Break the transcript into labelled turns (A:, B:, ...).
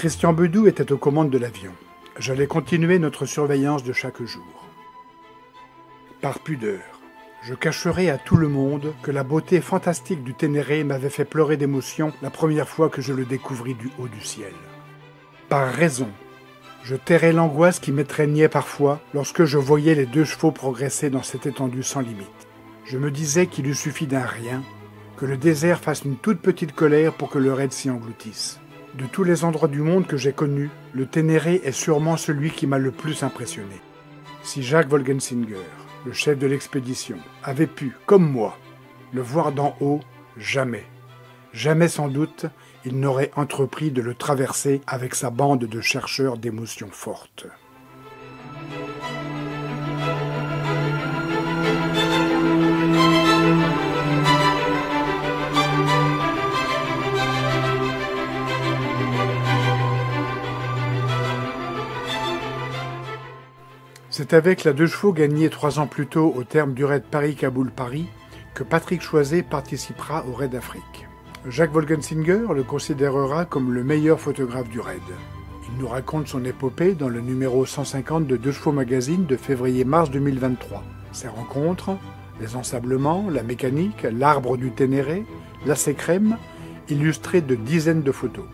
A: Christian Bedou était aux commandes de l'avion. J'allais continuer notre surveillance de chaque jour. Par pudeur, je cacherai à tout le monde que la beauté fantastique du Ténéré m'avait fait pleurer d'émotion la première fois que je le découvris du haut du ciel. Par raison, je tairai l'angoisse qui m'étreignait parfois lorsque je voyais les 2 chevaux progresser dans cette étendue sans limite. Je me disais qu'il eût suffi d'un rien, que le désert fasse une toute petite colère pour que le raid s'y engloutisse. De tous les endroits du monde que j'ai connus, le Ténéré est sûrement celui qui m'a le plus impressionné. Si Jacques Wolgensinger, le chef de l'expédition, avait pu, comme moi, le voir d'en haut, jamais, jamais sans doute, il n'aurait entrepris de le traverser avec sa bande de chercheurs d'émotions fortes. C'est avec la 2 chevaux gagnée 3 ans plus tôt au terme du raid Paris-Kaboul-Paris que Patrick Choiset participera au raid Afrique. Jacques Wolgensinger le considérera comme le meilleur photographe du raid. Il nous raconte son épopée dans le numéro 150 de 2 chevaux magazine de février-mars 2023. Ses rencontres, les ensablements, la mécanique, l'arbre du Ténéré, lacet crème, illustrés de dizaines de photos.